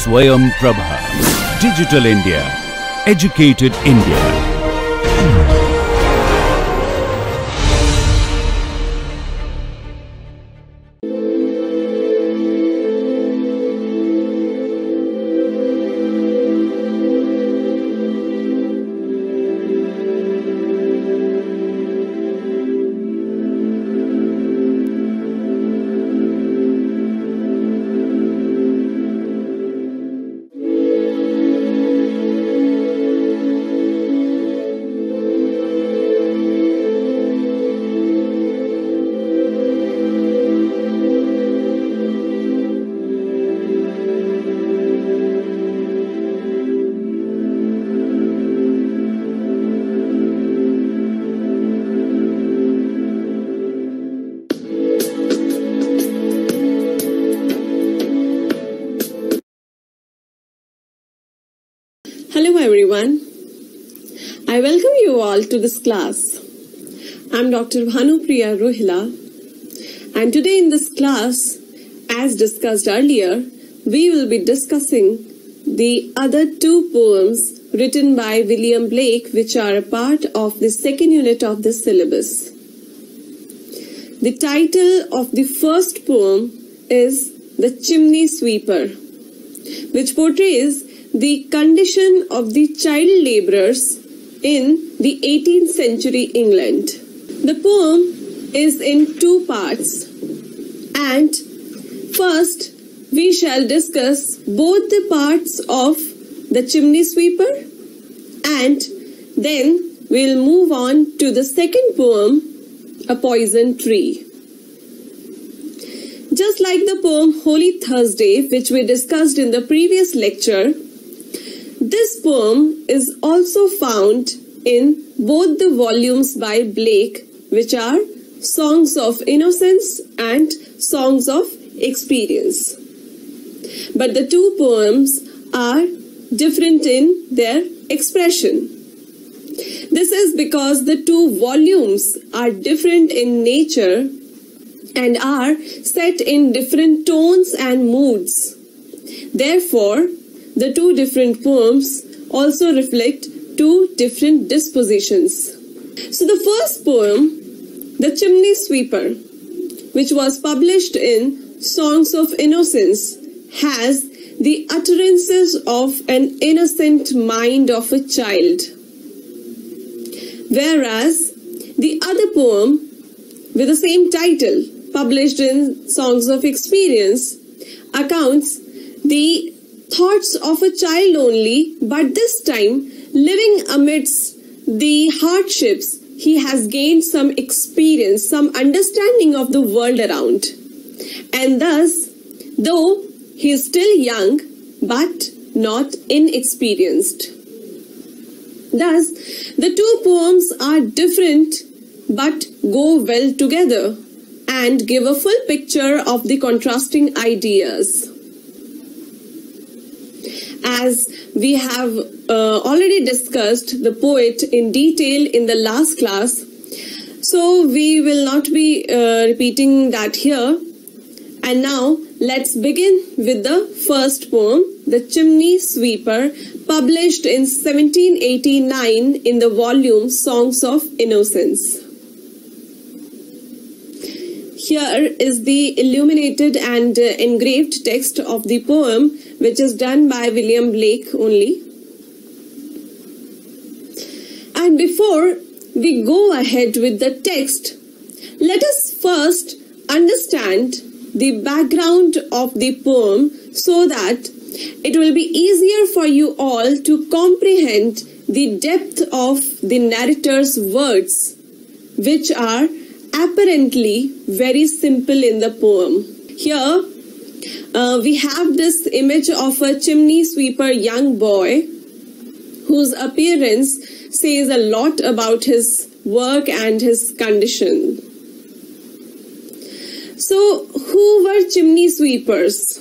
Swayam Prabha. Digital India. Educated India. Hello everyone, I welcome you all to this class. I'm Dr. Bhanupriya Rohila, and today in this class, as discussed earlier, we will be discussing the other two poems written by William Blake, which are a part of the second unit of this syllabus. The title of the first poem is The Chimney Sweeper, which portrays the condition of the child labourers in the 18th century England. The poem is in two parts, and first we shall discuss both the parts of the chimney sweeper, and then we'll move on to the second poem, A Poison Tree. Just like the poem Holy Thursday, which we discussed in the previous lecture, this poem is also found in both the volumes by Blake, which are Songs of Innocence and Songs of Experience. But the two poems are different in their expression. This is because the two volumes are different in nature and are set in different tones and moods. Therefore, the two different poems also reflect two different dispositions. So the first poem, The Chimney Sweeper, which was published in Songs of Innocence, has the utterances of an innocent mind of a child. Whereas the other poem with the same title, published in Songs of Experience, accounts the thoughts of a child only, but this time living amidst the hardships, he has gained some experience, some understanding of the world around. And thus, though he is still young, but not inexperienced. Thus, the two poems are different, but go well together and give a full picture of the contrasting ideas. As we have already discussed the poet in detail in the last class, so we will not be repeating that here. And now let's begin with the first poem, The Chimney Sweeper, published in 1789 in the volume Songs of Innocence. Here is the illuminated and engraved text of the poem, which is done by William Blake only. And before we go ahead with the text, let us first understand the background of the poem so that it will be easier for you all to comprehend the depth of the narrator's words, which are apparently very simple in the poem. Here we have this image of a chimney sweeper young boy whose appearance says a lot about his work and his condition. So, who were chimney sweepers?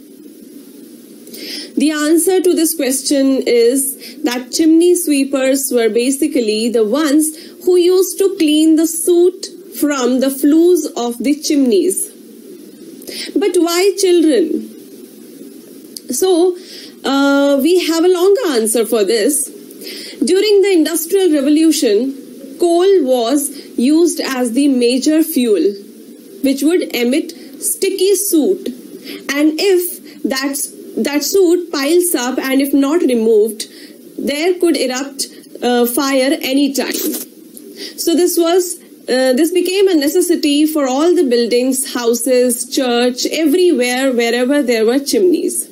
The answer to this question is that chimney sweepers were basically the ones who used to clean the soot from the flues of the chimneys. But why children? So, we have a longer answer for this. During the Industrial Revolution, coal was used as the major fuel, which would emit sticky soot. And if that soot piles up and if not removed, there could erupt fire anytime. So this became a necessity for all the buildings, houses, church, everywhere, wherever there were chimneys.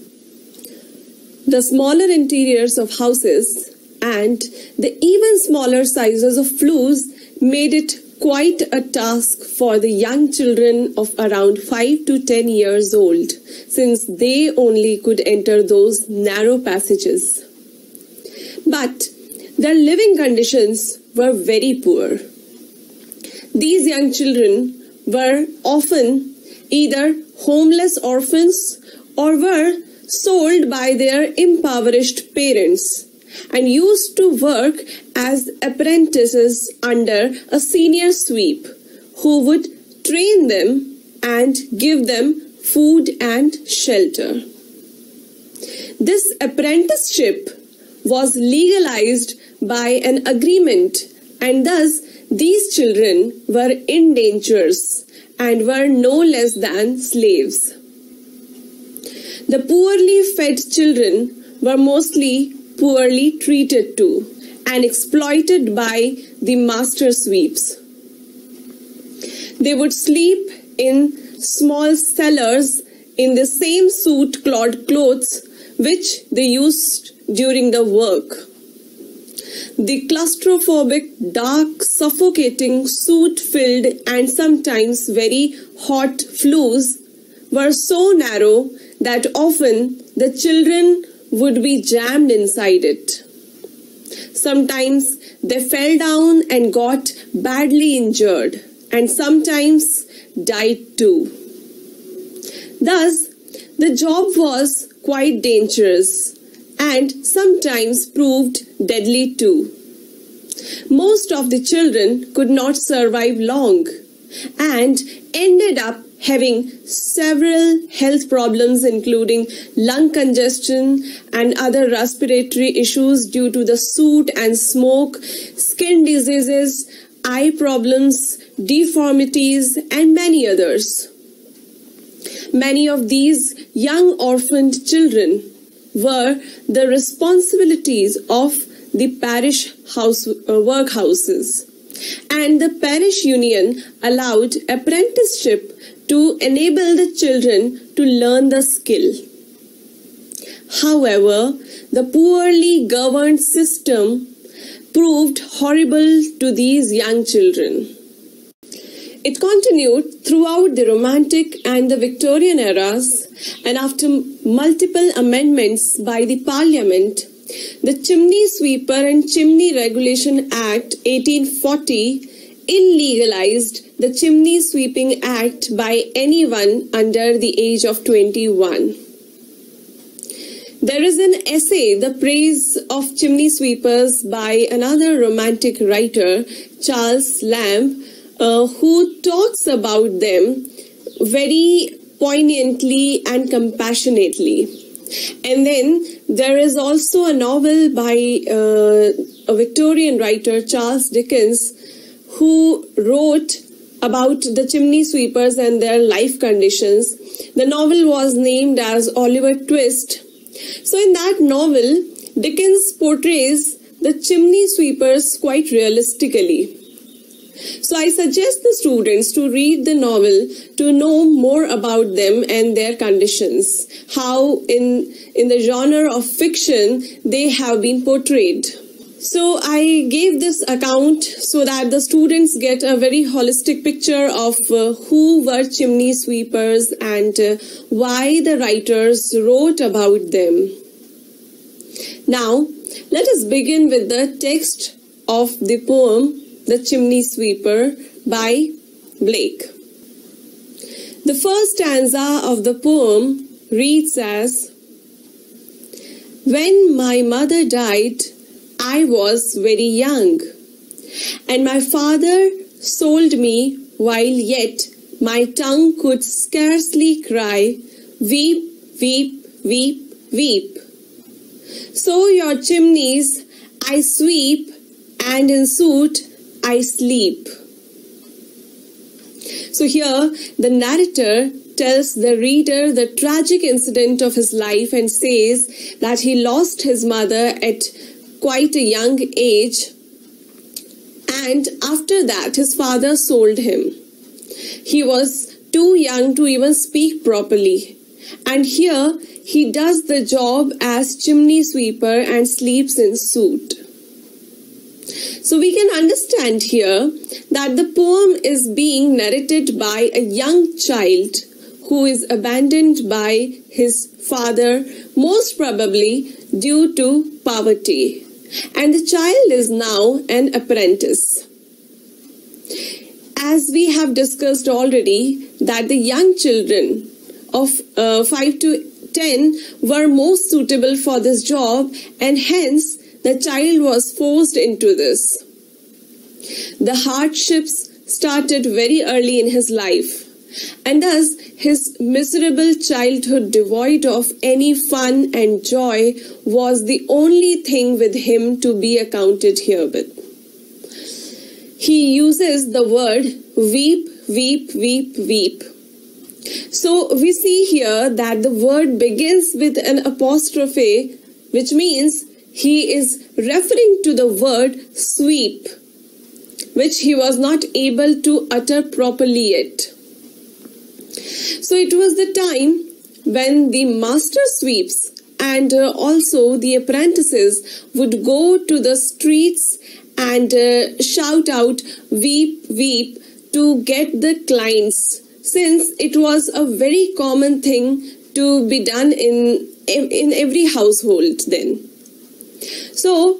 The smaller interiors of houses and the even smaller sizes of flues made it quite a task for the young children of around 5 to 10 years old, since they only could enter those narrow passages. But their living conditions were very poor. These young children were often either homeless orphans or were sold by their impoverished parents and used to work as apprentices under a senior sweep who would train them and give them food and shelter. This apprenticeship was legalized by an agreement, and thus these children were indentures and were no less than slaves. The poorly fed children were mostly poorly treated too and exploited by the master sweeps. They would sleep in small cellars in the same soot-clad clothes which they used during the work. The claustrophobic, dark, suffocating, soot-filled and sometimes very hot flues were so narrow that often the children would be jammed inside it. Sometimes they fell down and got badly injured, and sometimes died too. Thus, the job was quite dangerous and sometimes proved deadly too. Most of the children could not survive long and ended up having several health problems, including lung congestion and other respiratory issues due to the soot and smoke, skin diseases, eye problems, deformities, and many others. Many of these young orphaned children were the responsibilities of the parish workhouses, and the parish union allowed apprenticeship to enable the children to learn the skill. However, the poorly governed system proved horrible to these young children. It continued throughout the Romantic and the Victorian eras, and after multiple amendments by the Parliament, the Chimney Sweeper and Chimney Regulation Act 1840 illegalized the Chimney Sweeping Act by anyone under the age of 21. There is an essay, The Praise of Chimney Sweepers, by another Romantic writer, Charles Lamb, who talks about them very poignantly and compassionately. And then there is also a novel by a Victorian writer, Charles Dickens, who wrote about the chimney sweepers and their life conditions. The novel was named as Oliver Twist. So in that novel, Dickens portrays the chimney sweepers quite realistically. So I suggest the students to read the novel to know more about them and their conditions, how in the genre of fiction they have been portrayed. So I gave this account so that the students get a very holistic picture of who were chimney sweepers and why the writers wrote about them. Now, let us begin with the text of the poem The Chimney Sweeper by Blake. The first stanza of the poem reads as, "When my mother died, I was very young, and my father sold me while yet my tongue could scarcely cry, weep, weep, weep, weep. So your chimneys I sweep, and in soot I sleep. So here the narrator tells the reader the tragic incident of his life and says that he lost his mother at quite a young age, and after that his father sold him. He was too young to even speak properly, and here he does the job as chimney sweeper and sleeps in soot. So we can understand here that the poem is being narrated by a young child who is abandoned by his father, most probably due to poverty. And the child is now an apprentice. As we have discussed already, that the young children of 5 to 10 were most suitable for this job, and hence the child was forced into this. The hardships started very early in his life, and thus his miserable childhood devoid of any fun and joy was the only thing with him to be accounted herewith. He uses the word weep, weep, weep, weep. So we see here that the word begins with an apostrophe, which means he is referring to the word sweep, which he was not able to utter properly yet. So it was the time when the master sweeps and also the apprentices would go to the streets and shout out weep, weep to get the clients, since it was a very common thing to be done in every household then. So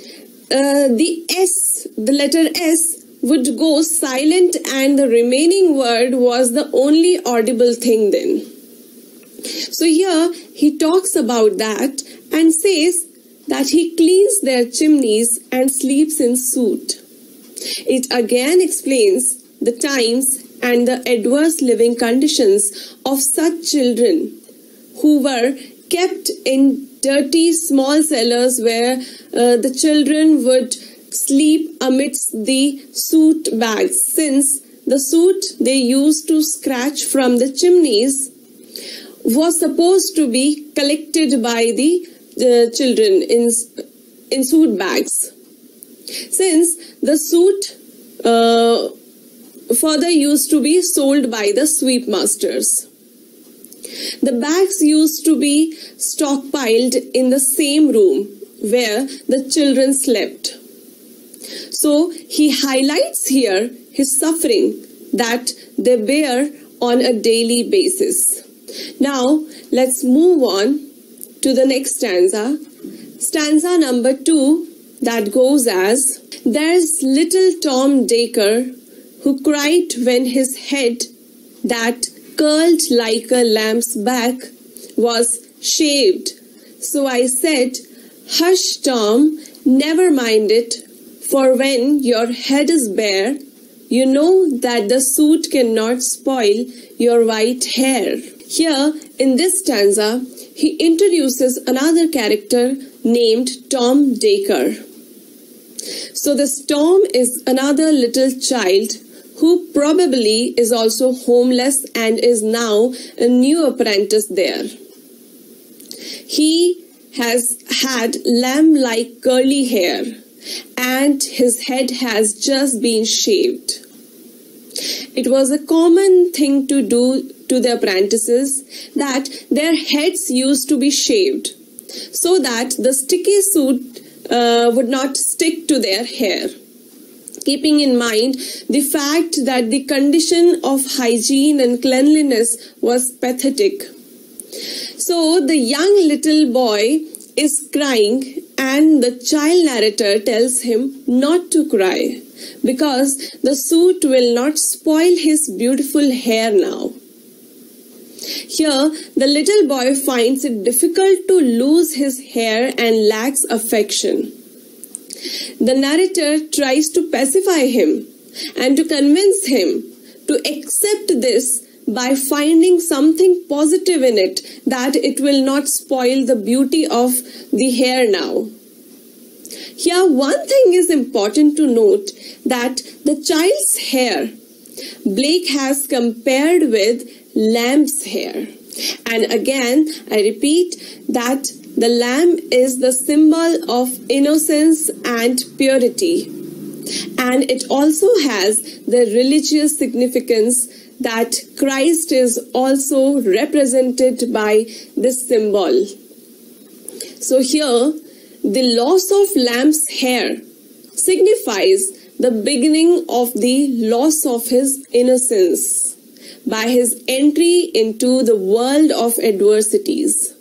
the letter S would go silent, and the remaining word was the only audible thing then. So here he talks about that and says that he cleans their chimneys and sleeps in soot. It again explains the times and the adverse living conditions of such children who were kept in dirty small cellars where the children would sleep amidst the soot bags, since the soot they used to scratch from the chimneys was supposed to be collected by the children in soot bags, since the soot further used to be sold by the sweep masters. The bags used to be stockpiled in the same room where the children slept. So he highlights here his suffering that they bear on a daily basis. Now let's move on to the next stanza. Stanza number 2, that goes as: there's little Tom Dacre who cried when his head, that curled like a lamb's back, was shaved. So I said, hush Tom, never mind it, for when your head is bare, you know that the soot cannot spoil your white hair. Here in this stanza, he introduces another character named Tom Dacre. So this Tom is another little child who probably is also homeless and is now a new apprentice there. He has had lamb-like curly hair, and his head has just been shaved. It was a common thing to do to the apprentices that their heads used to be shaved so that the sticky soot would not stick to their hair, keeping in mind the fact that the condition of hygiene and cleanliness was pathetic. So the young little boy is crying, and the child narrator tells him not to cry because the soot will not spoil his beautiful hair now. Here, the little boy finds it difficult to lose his hair and lacks affection. The narrator tries to pacify him and to convince him to accept this, by finding something positive in it, that it will not spoil the beauty of the hair now. Here, one thing is important to note, that the child's hair, Blake has compared with lamb's hair. And again, I repeat that the lamb is the symbol of innocence and purity. And it also has the religious significance that Christ is also represented by this symbol. So here, the loss of lamb's hair signifies the beginning of the loss of his innocence by his entry into the world of adversities.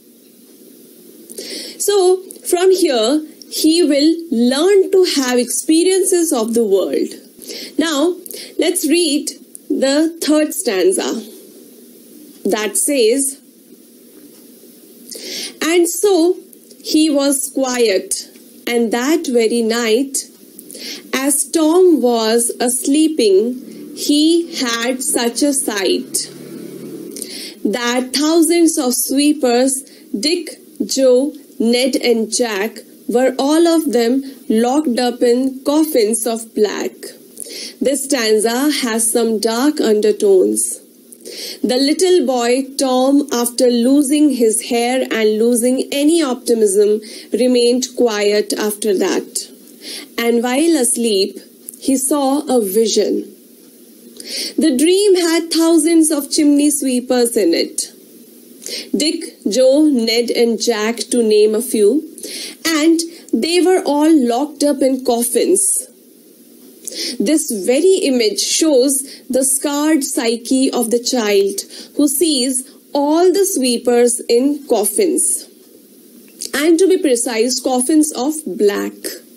So, from here, he will learn to have experiences of the world. Now, let's read the third stanza that says, "And so he was quiet, and that very night, as Tom was a-sleeping, he had such a sight, that thousands of sweepers, Dick, Joe, Ned and Jack, were all of them locked up in coffins of black." This stanza has some dark undertones. The little boy Tom, after losing his hair and losing any optimism, remained quiet after that. And while asleep, he saw a vision. The dream had thousands of chimney sweepers in it. Dick, Joe, Ned and Jack, to name a few. And they were all locked up in coffins. This very image shows the scarred psyche of the child who sees all the sweepers in coffins. And to be precise, coffins of black.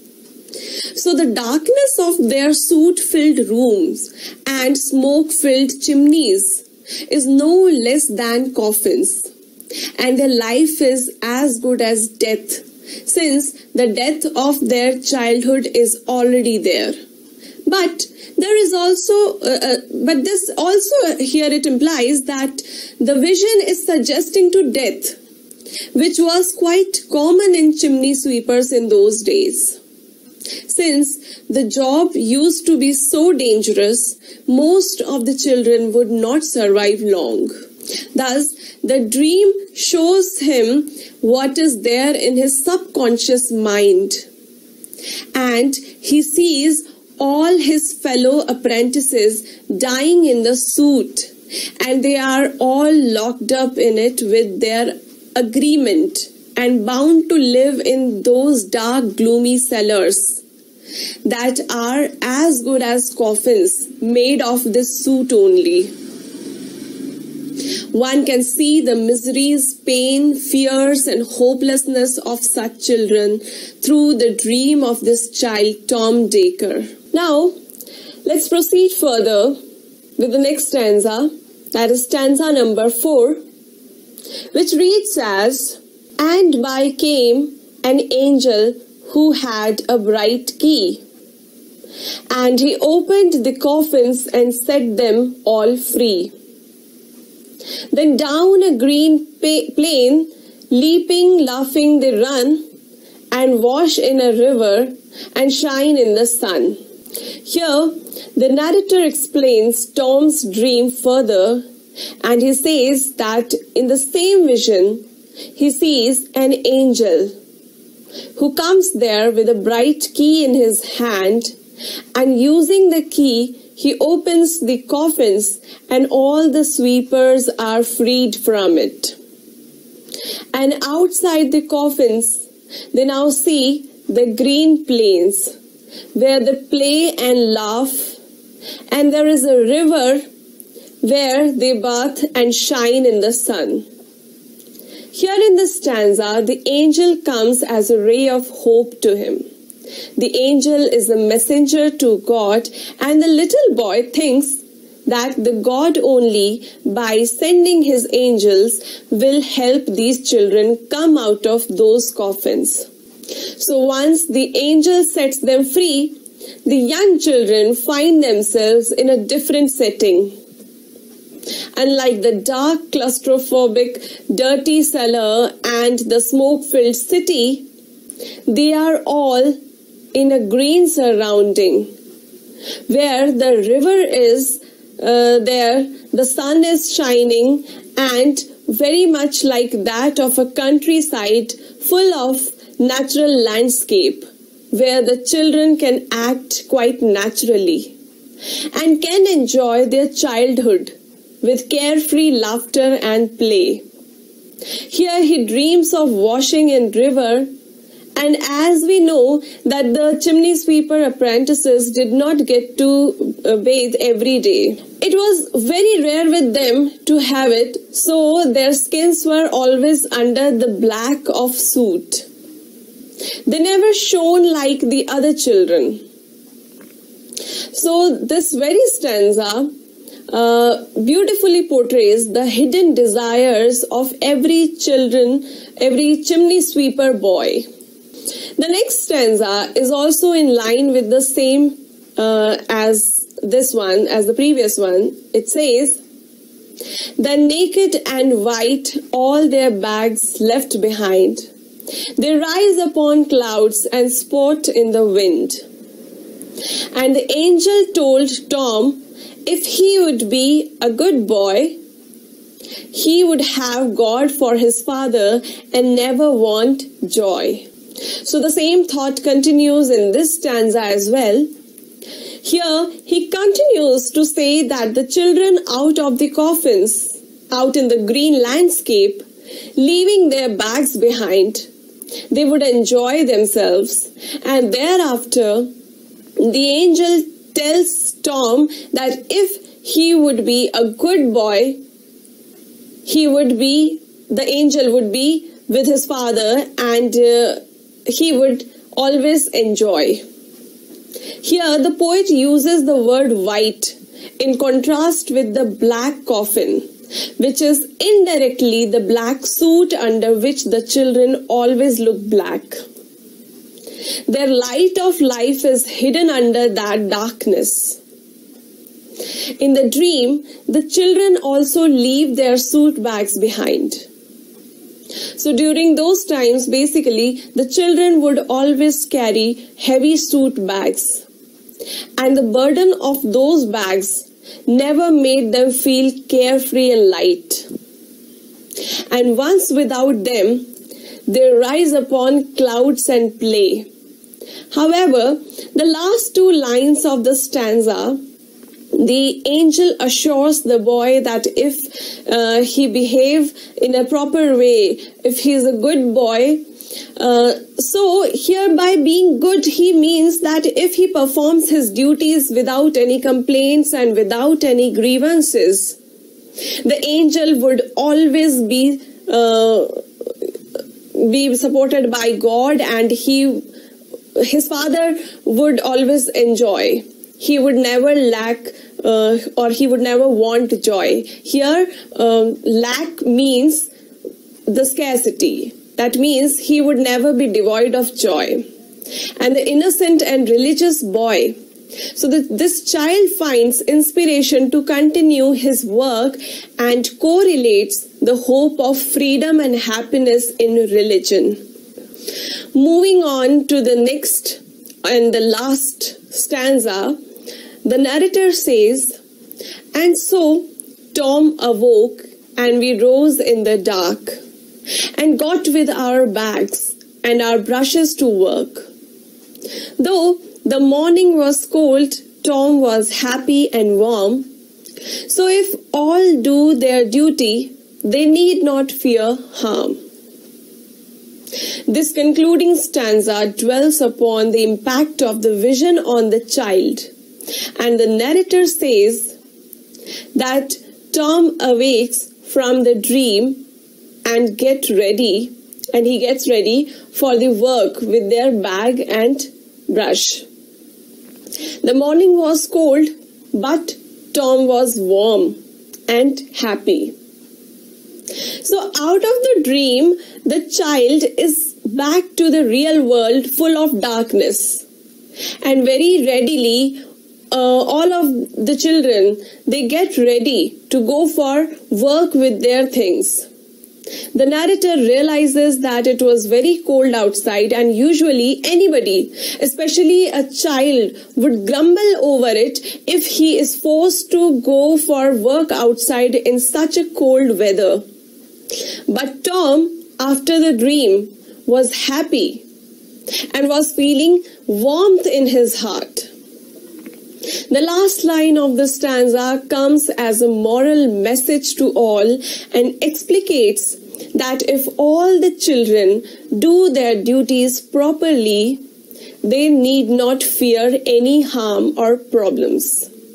So the darkness of their soot-filled rooms and smoke-filled chimneys is no less than coffins. And their life is as good as death, since the death of their childhood is already there. But there is also, this also here it implies that the vision is suggesting to death, which was quite common in chimney sweepers in those days. Since the job used to be so dangerous, most of the children would not survive long. Thus, the dream shows him what is there in his subconscious mind. And he sees all his fellow apprentices dying in the soot, and they are all locked up in it with their agreement and bound to live in those dark, gloomy cellars that are as good as coffins made of this soot only. One can see the miseries, pain, fears and hopelessness of such children through the dream of this child, Tom Dacre. Now, let's proceed further with the next stanza, that is stanza number 4, which reads as, "And by came an angel who had a bright key, and he opened the coffins and set them all free. Then down a green plain, leaping, laughing they run, and wash in a river and shine in the sun." Here, the narrator explains Tom's dream further, and he says that in the same vision, he sees an angel who comes there with a bright key in his hand, and using the key, he opens the coffins and all the sweepers are freed from it. And outside the coffins, they now see the green plains where they play and laugh, and there is a river where they bath and shine in the sun. Here in this stanza, the angel comes as a ray of hope to him. The angel is a messenger to God, and the little boy thinks that the God only, by sending his angels, will help these children come out of those coffins. So once the angel sets them free, the young children find themselves in a different setting. Unlike the dark, claustrophobic, dirty cellar and the smoke-filled city, they are all in a green surrounding, where the river is there, the sun is shining, and very much like that of a countryside full of natural landscape, where the children can act quite naturally and can enjoy their childhood with carefree laughter and play. Here he dreams of washing in river, and as we know that the chimney sweeper apprentices did not get to bathe every day. It was very rare with them to have it, so their skins were always under the black of soot. They never shone like the other children. So this very stanza beautifully portrays the hidden desires of every chimney sweeper boy. The next stanza is also in line with the same as the previous one. It says, "The naked and white, all their bags left behind. They rise upon clouds and sport in the wind. And the angel told Tom if he would be a good boy, he would have God for his father and never want joy." So the same thought continues in this stanza as well. Here he continues to say that the children out of the coffins, out in the green landscape, leaving their bags behind, they would enjoy themselves. And thereafter, the angel tells Tom that if he would be a good boy, the angel would be with his father, and he would always enjoy. Here the poet uses the word white in contrast with the black coffin, which is indirectly the black suit under which the children always look black. Their light of life is hidden under that darkness. In the dream, the children also leave their suit bags behind. So during those times, basically, the children would always carry heavy suit bags. And the burden of those bags never made them feel carefree and light. And once without them, they rise upon clouds and play. However, the last two lines of the stanza, the angel assures the boy that if he behave in a proper way, if he is a good boy, so here by being good, he means that if he performs his duties without any complaints and without any grievances, the angel would always be supported by God, and his father would always enjoy. He would never lack or he would never want joy. Here, lack means the scarcity. That means he would never be devoid of joy. And the innocent and religious boy, so this child finds inspiration to continue his work and correlates the hope of freedom and happiness in religion. Moving on to the next and the last stanza, the narrator says, "And so Tom awoke, and we rose in the dark, and got with our bags and our brushes to work. Though the morning was cold, Tom was happy and warm. So if all do their duty, they need not fear harm." This concluding stanza dwells upon the impact of the vision on the child, and the narrator says that Tom awakes from the dream and he gets ready for the work with their bag and brush. The morning was cold, but Tom was warm and happy. So out of the dream, the child is back to the real world full of darkness, and very readily all of the children, they get ready to go for work with their things. The narrator realizes that it was very cold outside, and usually anybody, especially a child, would grumble over it if he is forced to go for work outside in such a cold weather. But Tom, after the dream, was happy and was feeling warmth in his heart. The last line of the stanza comes as a moral message to all and explicates that if all the children do their duties properly, they need not fear any harm or problems.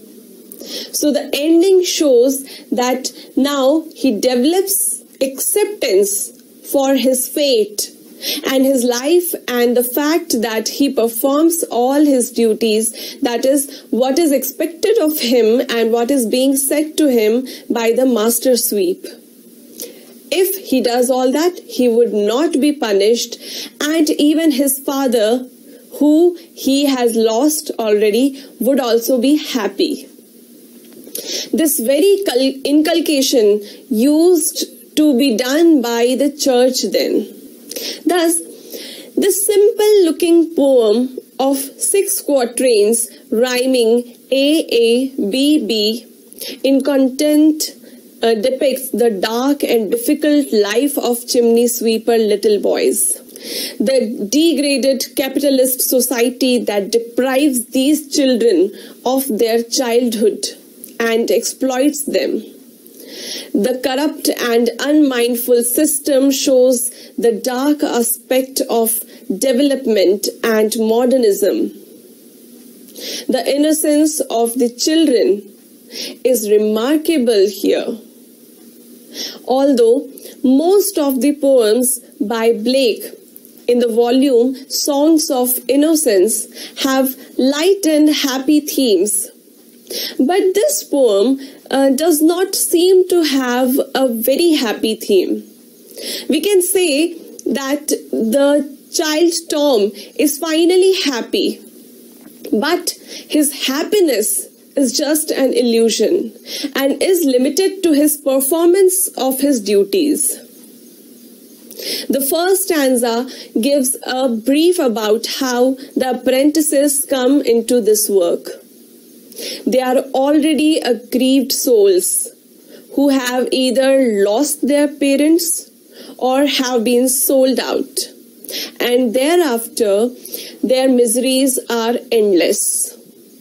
So the ending shows that now he develops acceptance for his fate and his life, and the fact that he performs all his duties, that is what is expected of him and what is being said to him by the master sweep. If he does all that, he would not be punished, and even his father, who he has lost already, would also be happy. This very inculcation used to be done by the church then. Thus, this simple-looking poem of 6 quatrains rhyming A-A-B-B in content depicts the dark and difficult life of chimney sweeper little boys. The degraded capitalist society that deprives these children of their childhood and exploits them. The corrupt and unmindful system shows the dark aspect of development and modernism. The innocence of the children is remarkable here. Although most of the poems by Blake in the volume Songs of Innocence have light and happy themes, but this poem does not seem to have a very happy theme. We can say that the child Tom is finally happy, but his happiness is just an illusion and is limited to his performance of his duties. The first stanza gives a brief about how the apprentices come into this work. They are already aggrieved souls who have either lost their parents or have been sold out, and thereafter their miseries are endless.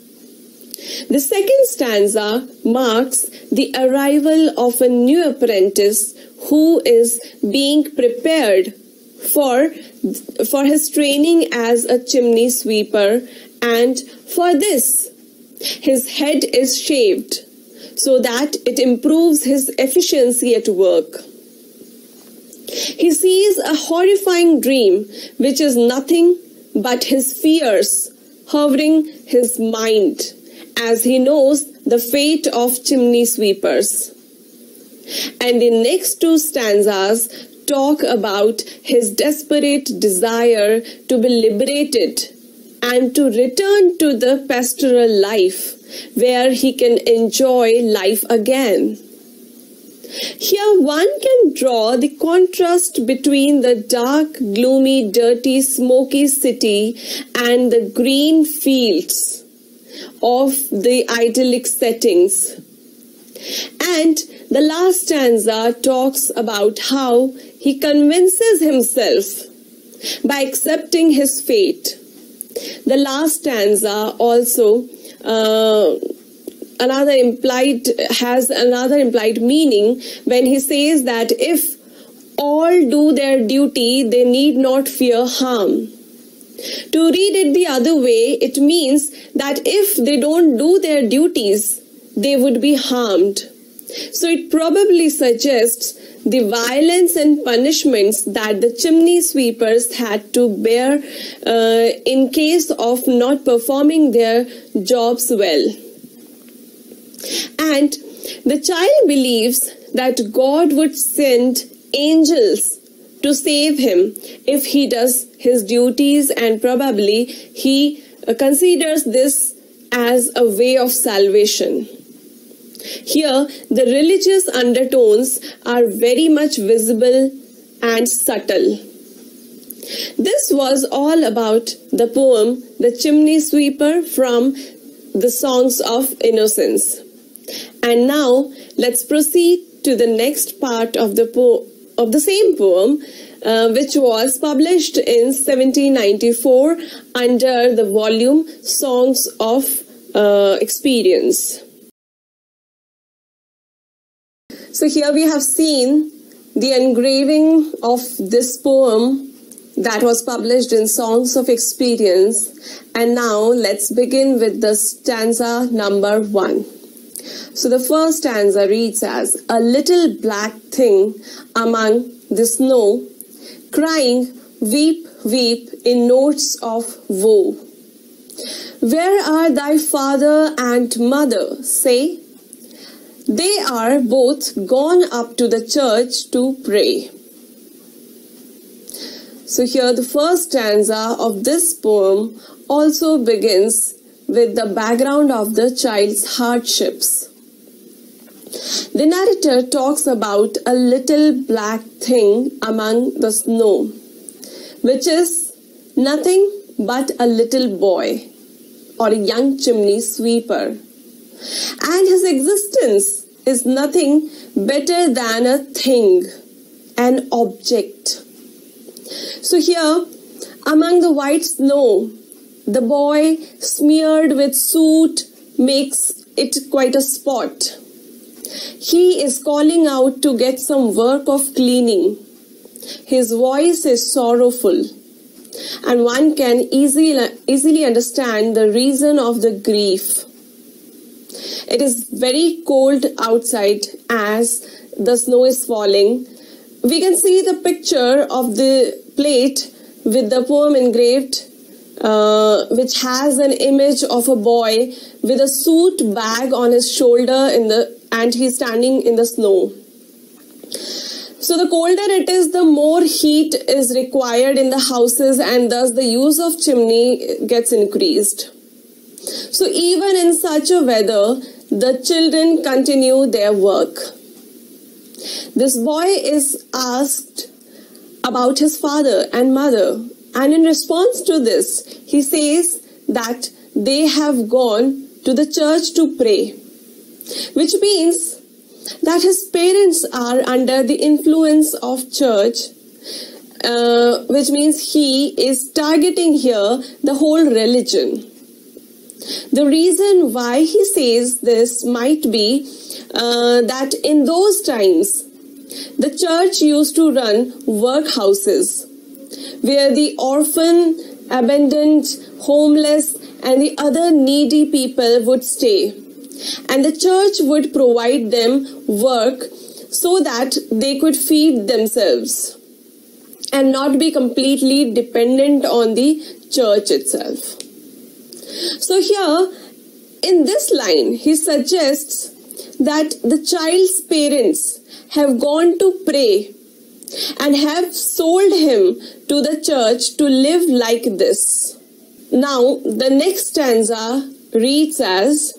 The second stanza marks the arrival of a new apprentice who is being prepared for his training as a chimney sweeper, and for this his head is shaved so that it improves his efficiency at work. He sees a horrifying dream which is nothing but his fears hovering his mind, as he knows the fate of chimney sweepers. And the next 2 stanzas talk about his desperate desire to be liberated and to return to the pastoral life where he can enjoy life again. Here one can draw the contrast between the dark, gloomy, dirty, smoky city and the green fields of the idyllic settings. And the last stanza talks about how he convinces himself by accepting his fate. The last stanza also has another implied meaning when he says that if all do their duty, they need not fear harm. To read it the other way, it means that if they don't do their duties, they would be harmed. So it probably suggests the violence and punishments that the chimney sweepers had to bear in case of not performing their jobs well. And the child believes that God would send angels to save him if he does his duties, and probably he considers this as a way of salvation. Here, the religious undertones are very much visible and subtle. This was all about the poem The Chimney Sweeper from the Songs of Innocence. And now, let's proceed to the next part of the same poem, which was published in 1794 under the volume Songs of Experience. So here we have seen the engraving of this poem that was published in Songs of Experience. And now let's begin with the stanza number 1. So the first stanza reads as, "A little black thing among the snow, crying, weep, weep in notes of woe. Where are thy father and mother? Say, they are both gone up to the church to pray." So here the first stanza of this poem also begins with the background of the child's hardships. The narrator talks about a little black thing among the snow, which is nothing but a little boy or a young chimney sweeper. And his existence is nothing better than a thing, an object. So here, among the white snow, the boy smeared with soot makes it quite a spot. He is calling out to get some work of cleaning. His voice is sorrowful, and one can easily understand the reason of the grief. It is very cold outside as the snow is falling. We can see the picture of the plate with the poem engraved, which has an image of a boy with a soot bag on his shoulder and he's standing in the snow. So the colder it is, the more heat is required in the houses, and thus the use of chimney gets increased. So even in such a weather, the children continue their work. This boy is asked about his father and mother, and in response to this, he says that they have gone to the church to pray, which means that his parents are under the influence of church, which means he is targeting here the whole religion. The reason why he says this might be that in those times, the church used to run workhouses where the orphan, abandoned, homeless, and the other needy people would stay. And the church would provide them work so that they could feed themselves and not be completely dependent on the church itself. So here, in this line, he suggests that the child's parents have gone to pray and have sold him to the church to live like this. Now, the next stanza reads as,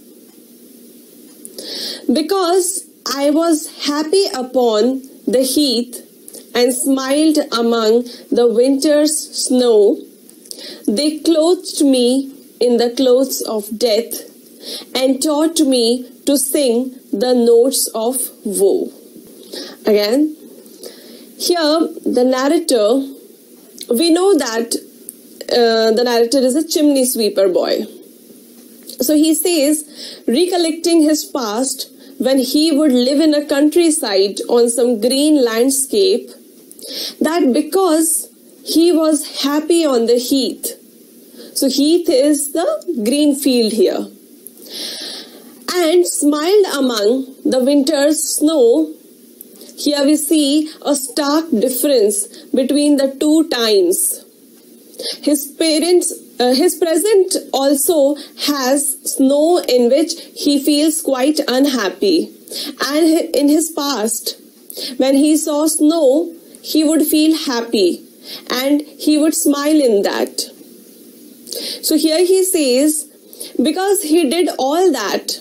"Because I was happy upon the heath and smiled among the winter's snow, they clothed me in the clothes of death and taught me to sing the notes of woe." Again, here the narrator, we know that the narrator is a chimney sweeper boy. So he says, recollecting his past when he would live in a countryside on some green landscape, that because he was happy on the heath, so heath is the green field here, and smiled among the winter's snow. Here we see a stark difference between the two times. His present also has snow in which he feels quite unhappy. And in his past, when he saw snow, he would feel happy and he would smile in that. So here he says because he did all that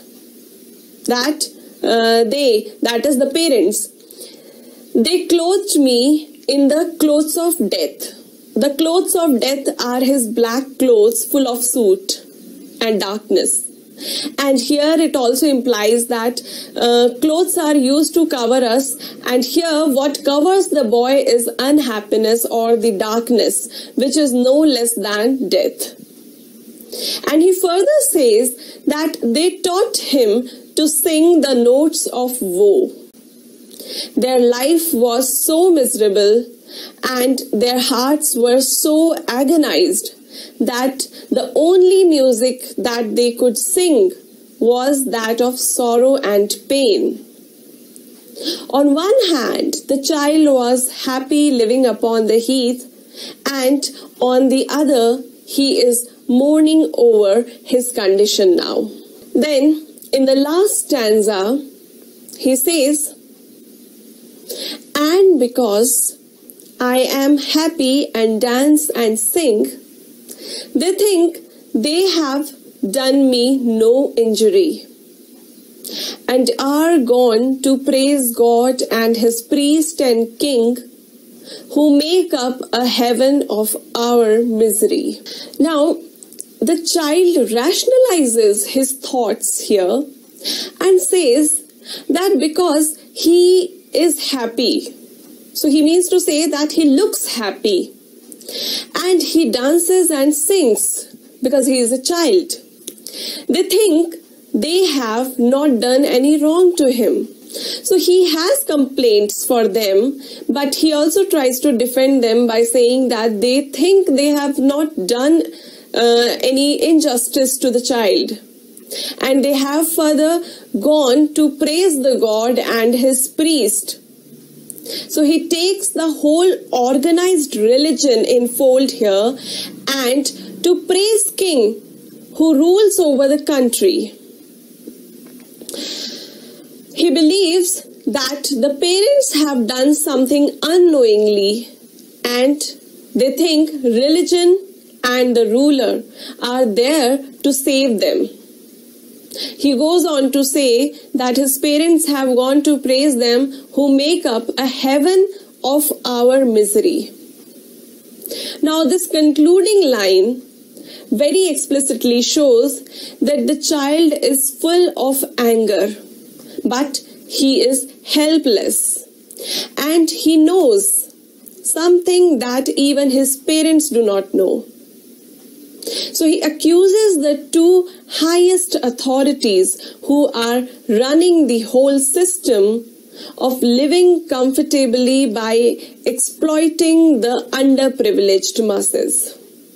is the parents, they clothed me in the clothes of death. The clothes of death are his black clothes full of soot and darkness. And here it also implies that clothes are used to cover us, and here what covers the boy is unhappiness or the darkness, which is no less than death. And he further says that they taught him to sing the notes of woe. Their life was so miserable and their hearts were so agonized that the only music that they could sing was that of sorrow and pain. On one hand, the child was happy living upon the heath, and on the other, he is mourning over his condition now. Then, in the last stanza, he says, "And because I am happy and dance and sing, they think they have done me no injury, and are gone to praise God and his priest and king, who make up a heaven of our misery." Now, the child rationalizes his thoughts here and says that because he is happy, so he means to say that he looks happy, and he dances and sings because he is a child. They think they have not done any wrong to him. So he has complaints for them, but he also tries to defend them by saying that they think they have not done any injustice to the child. And they have further gone to praise the God and his priest. So he takes the whole organized religion in fold here and to praise king who rules over the country. He believes that the parents have done something unknowingly, and they think religion and the ruler are there to save them. He goes on to say that his parents have gone to praise them who make up a heaven of our misery. Now, this concluding line very explicitly shows that the child is full of anger, but he is helpless, and he knows something that even his parents do not know. So he accuses the two highest authorities who are running the whole system of living comfortably by exploiting the underprivileged masses.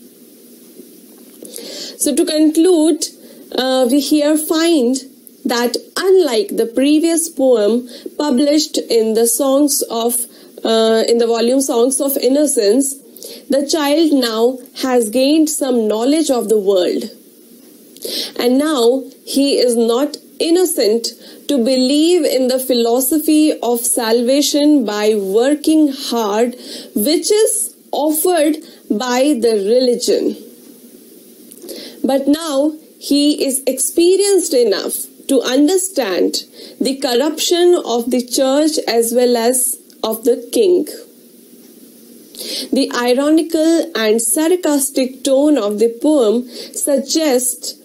So to conclude, we here find that unlike the previous poem published in the volume Songs of Innocence, the child now has gained some knowledge of the world. And now he is not innocent to believe in the philosophy of salvation by working hard, which is offered by the religion. But now he is experienced enough to understand the corruption of the church as well as of the king. The ironical and sarcastic tone of the poem suggests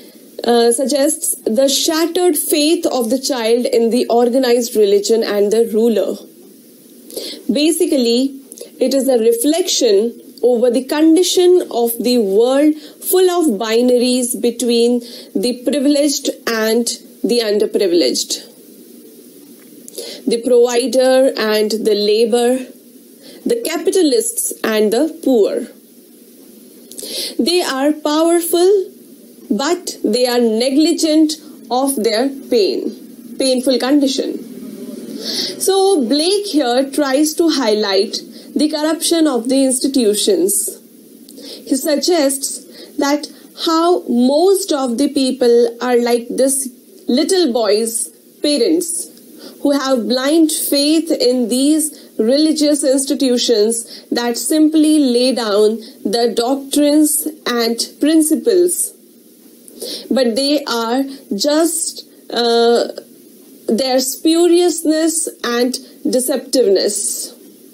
the shattered faith of the child in the organized religion and the ruler. Basically, it is a reflection over the condition of the world full of binaries between the privileged and the underprivileged, the provider and the labor, the capitalists and the poor. They are powerful, but they are negligent of their painful condition. So Blake here tries to highlight the corruption of the institutions. He suggests that how most of the people are like this little boy's parents, who have blind faith in these religious institutions that simply lay down the doctrines and principles. but they are just their spuriousness and deceptiveness.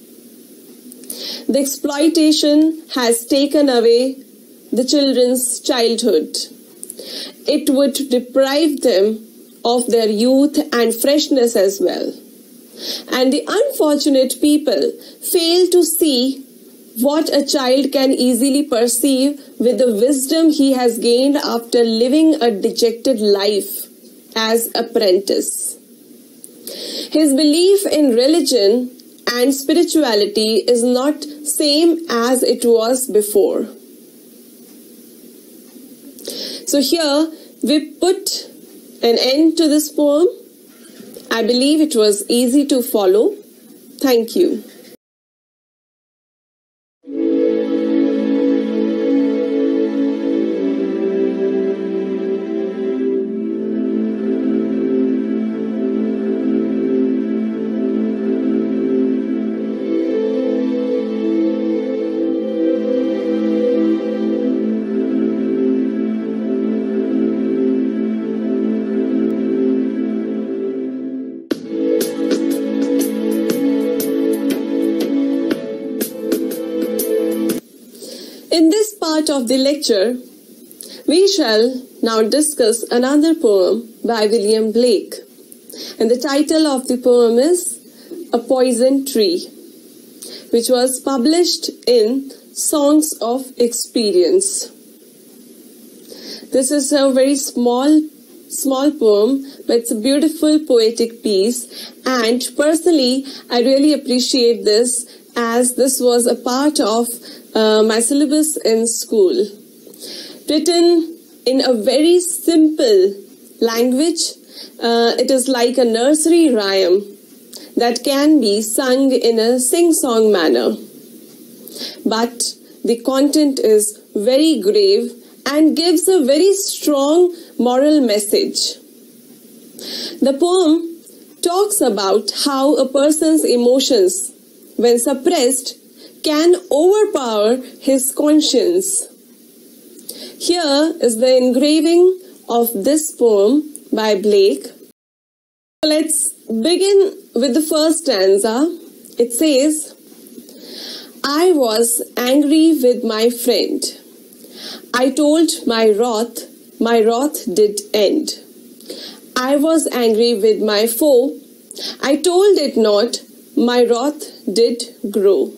The exploitation has taken away the children's childhood. It would deprive them of their youth and freshness as well. And the unfortunate people fail to see what a child can easily perceive with the wisdom he has gained after living a dejected life as apprentice. His belief in religion and spirituality is not same as it was before. So here we put an end to this poem. I believe it was easy to follow. Thank you. In this part of the lecture, we shall now discuss another poem by William Blake. And the title of the poem is A Poison Tree, which was published in Songs of Experience. This is a very small poem, but it's a beautiful poetic piece. And personally, I really appreciate this, as this was a part of my syllabus in school. Written in a very simple language, it is like a nursery rhyme that can be sung in a sing-song manner. But the content is very grave and gives a very strong moral message. The poem talks about how a person's emotions, when suppressed, can overpower his conscience. Here is the engraving of this poem by Blake. Let's begin with the first stanza. It says, I was angry with my friend. I told my wrath did end. I was angry with my foe. I told it not, my wrath did grow.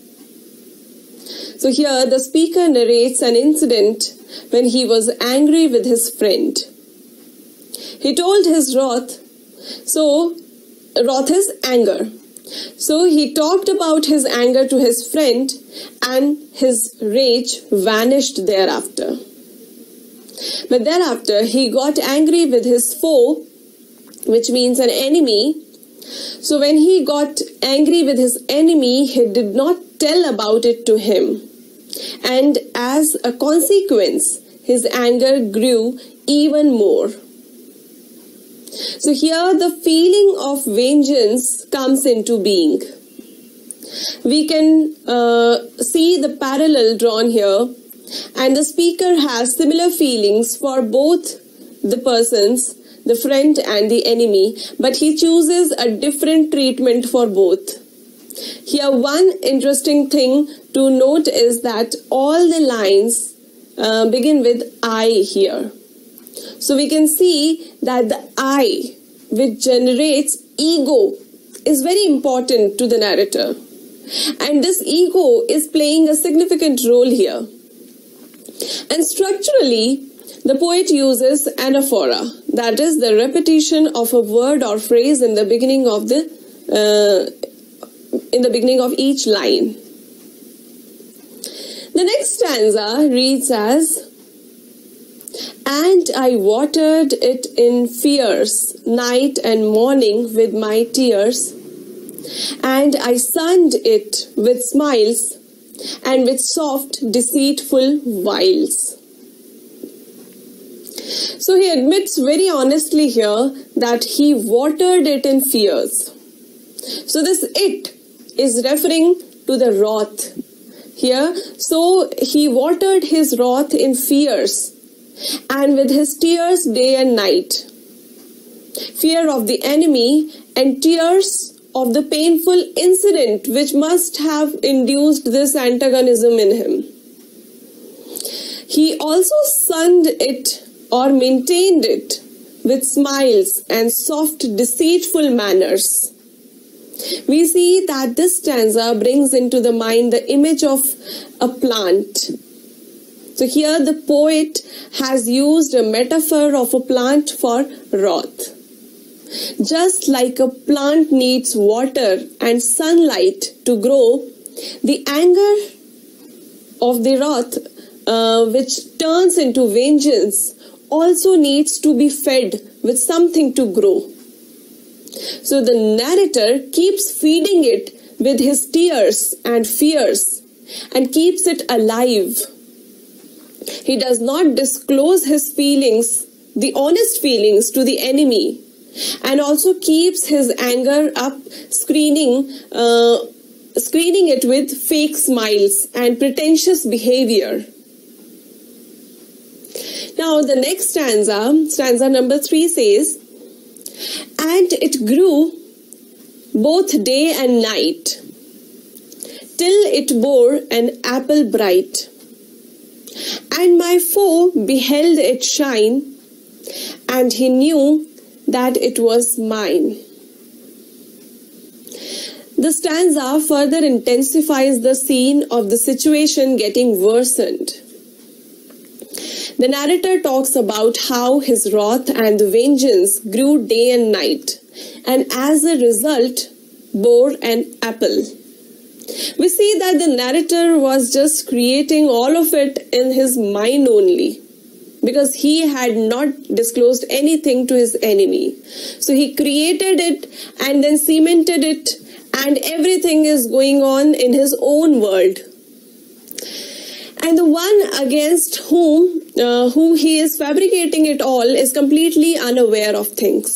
So here the speaker narrates an incident when he was angry with his friend. He told his wrath, so wrath is anger. So he talked about his anger to his friend, and his rage vanished thereafter. But thereafter he got angry with his foe, which means an enemy. So when he got angry with his enemy, he did not tell about it to him. And as a consequence, his anger grew even more. So here the feeling of vengeance comes into being. We can see the parallel drawn here, and the speaker has similar feelings for both the persons, the friend and the enemy, but he chooses a different treatment for both. Here one interesting thing to note is that all the lines begin with I here. So we can see that the I, which generates ego, is very important to the narrator. And this ego is playing a significant role here. And structurally, the poet uses anaphora, that is the repetition of a word or phrase in the beginning of each line. The next stanza reads as, and I watered it in fears, night and morning with my tears, and I sunned it with smiles and with soft, deceitful wiles. So he admits very honestly here that he watered it in fears. So this it is referring to the wrath here. So he watered his wrath in fears. and with his tears day and night. Fear of the enemy and tears of the painful incident which must have induced this antagonism in him. He also sunned it or maintained it with smiles and soft, deceitful manners. We see that this stanza brings into the mind the image of a plant. So here the poet has used a metaphor of a plant for wrath. Just like a plant needs water and sunlight to grow, the anger of the wrath, which turns into vengeance, also needs to be fed with something to grow. So the narrator keeps feeding it with his tears and fears and keeps it alive. He does not disclose his feelings, the honest feelings, to the enemy, and also keeps his anger up, screening it with fake smiles and pretentious behavior. Now the next stanza number 3 says, "And it grew both day and night, till it bore an apple bright. And my foe beheld it shine, and he knew that it was mine." The stanza further intensifies the scene of the situation getting worsened. The narrator talks about how his wrath and vengeance grew day and night, and as a result bore an apple. We see that the narrator was just creating all of it in his mind only, because he had not disclosed anything to his enemy. So he created it and then cemented it, and everything is going on in his own world. And the one against whom he is fabricating it all is completely unaware of things.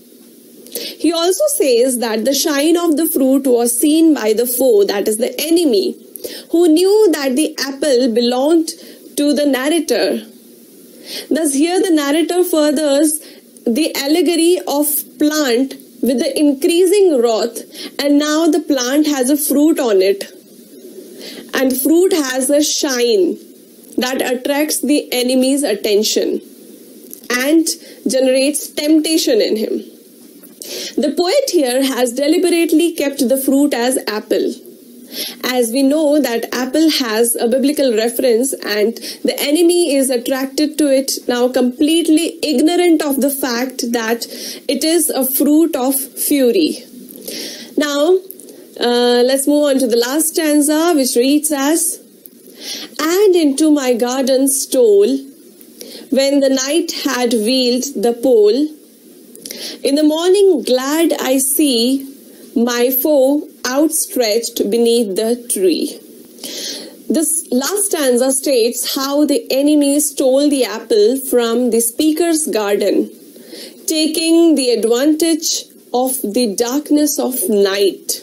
He also says that the shine of the fruit was seen by the foe, that is the enemy, who knew that the apple belonged to the narrator. Thus here the narrator furthers the allegory of plant with the increasing wrath, and now the plant has a fruit on it, and fruit has a shine that attracts the enemy's attention and generates temptation in him. The poet here has deliberately kept the fruit as apple, as we know that apple has a biblical reference, and the enemy is attracted to it, now completely ignorant of the fact that it is a fruit of fury. Now let's move on to the last stanza, which reads as, "And into my garden stole, when the night had veiled the pole. In the morning glad I see my foe outstretched beneath the tree." This last stanza states how the enemy stole the apple from the speaker's garden, taking the advantage of the darkness of night.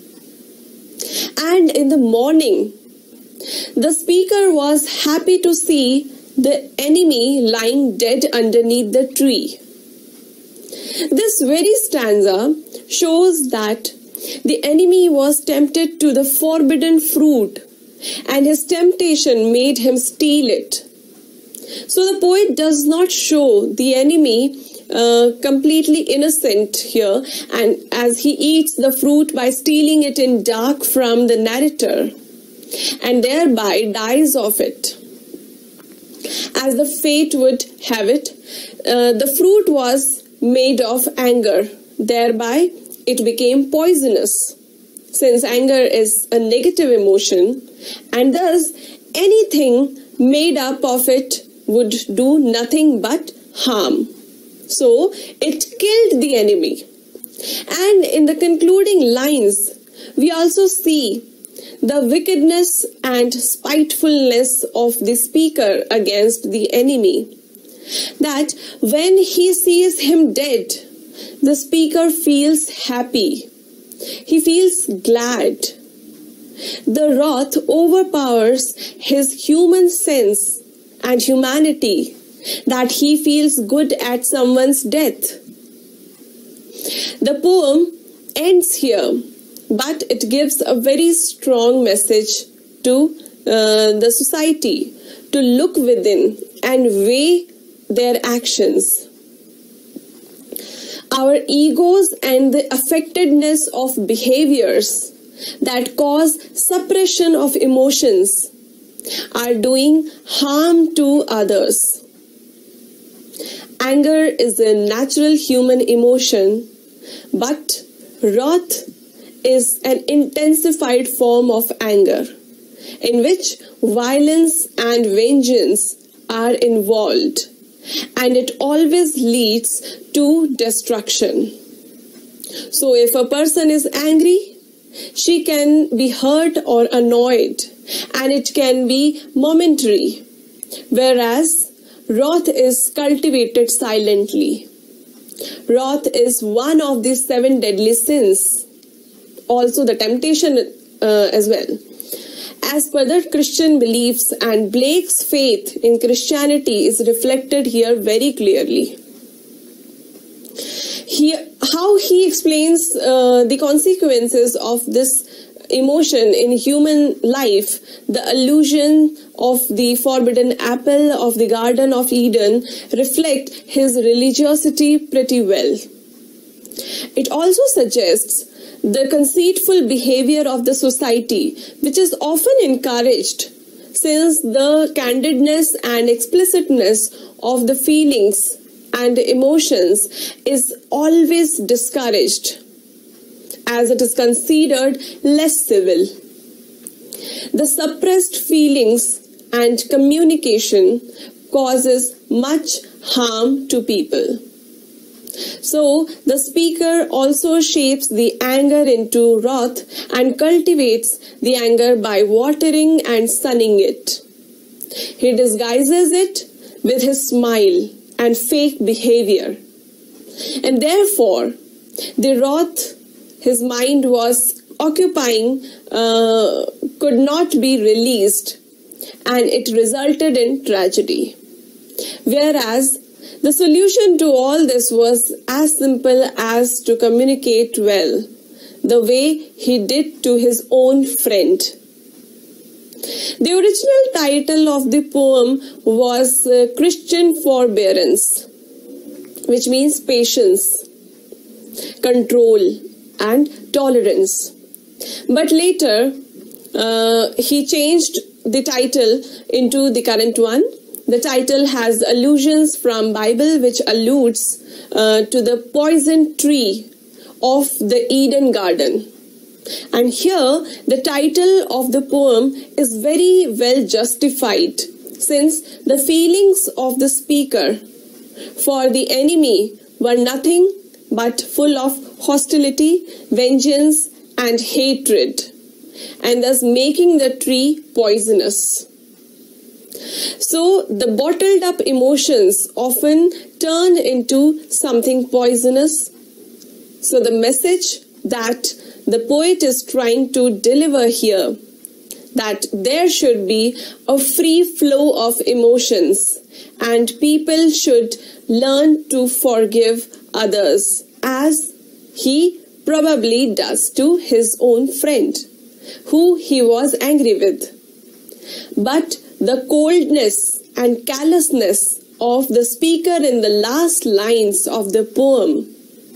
And in the morning, the speaker was happy to see the enemy lying dead underneath the tree. This very stanza shows that the enemy was tempted to the forbidden fruit, and his temptation made him steal it. So the poet does not show the enemy completely innocent here, and as he eats the fruit by stealing it in dark from the narrator, and thereby dies of it. As the fate would have it, the fruit was made of anger, thereby it became poisonous, since anger is a negative emotion, and thus anything made up of it would do nothing but harm. So it killed the enemy. And in the concluding lines, we also see the wickedness and spitefulness of the speaker against the enemy. That when he sees him dead, the speaker feels happy. He feels glad. The wrath overpowers his human sense and humanity, that he feels good at someone's death. The poem ends here, but it gives a very strong message to the society to look within and weigh their actions. Our egos and the affectedness of behaviors that cause suppression of emotions are doing harm to others. Anger is a natural human emotion, but wrath is an intensified form of anger in which violence and vengeance are involved, and it always leads to destruction. So if a person is angry, she can be hurt or annoyed, and it can be momentary, whereas wrath is cultivated silently. Wrath is one of the 7 deadly sins, also the temptation as well. As per the Christian beliefs, and Blake's faith in Christianity is reflected here very clearly. How he explains the consequences of this emotion in human life, the allusion of the forbidden apple of the Garden of Eden reflect his religiosity pretty well. It also suggests the conceitful behavior of the society, which is often encouraged, since the candidness and explicitness of the feelings and emotions is always discouraged, as it is considered less civil. The suppressed feelings and communication causes much harm to people. So the speaker also shapes the anger into wrath and cultivates the anger by watering and sunning it. He disguises it with his smile and fake behavior. And therefore, the wrath his mind was occupying could not be released, and it resulted in tragedy. Whereas the solution to all this was as simple as to communicate well, the way he did to his own friend. The original title of the poem was Christian Forbearance, which means patience, control, and tolerance. But later, he changed the title into the current one. The title has allusions from Bible which alludes to the poison tree of the Eden Garden. And here the title of the poem is very well justified, since the feelings of the speaker for the enemy were nothing but full of hostility, vengeance, and hatred, and thus making the tree poisonous. So the bottled up emotions often turn into something poisonous. So the message that the poet is trying to deliver here, that there should be a free flow of emotions and people should learn to forgive others, as he probably does to his own friend, who he was angry with. But the coldness and callousness of the speaker in the last lines of the poem,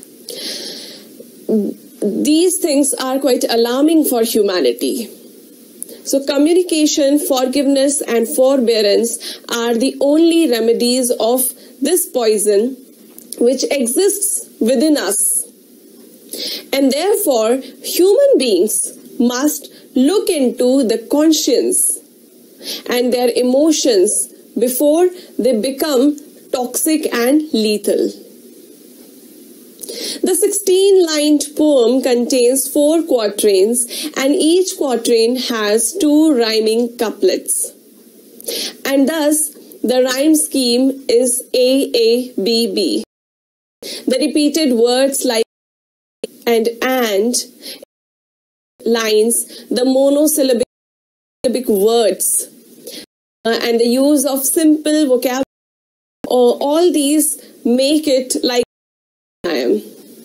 these things are quite alarming for humanity. So communication, forgiveness, and forbearance are the only remedies of this poison which exists within us. And therefore, human beings must look into the conscience and their emotions before they become toxic and lethal. The 16-lined poem contains 4 quatrains, and each quatrain has 2 rhyming couplets. And thus, the rhyme scheme is A-A-B-B. The repeated words like and lines, the monosyllabic words, and the use of simple vocabulary all these make it like I am.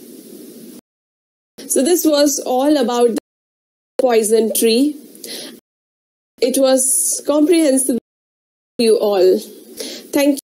So this was all about the poison tree. It was comprehensive to you all. Thank you.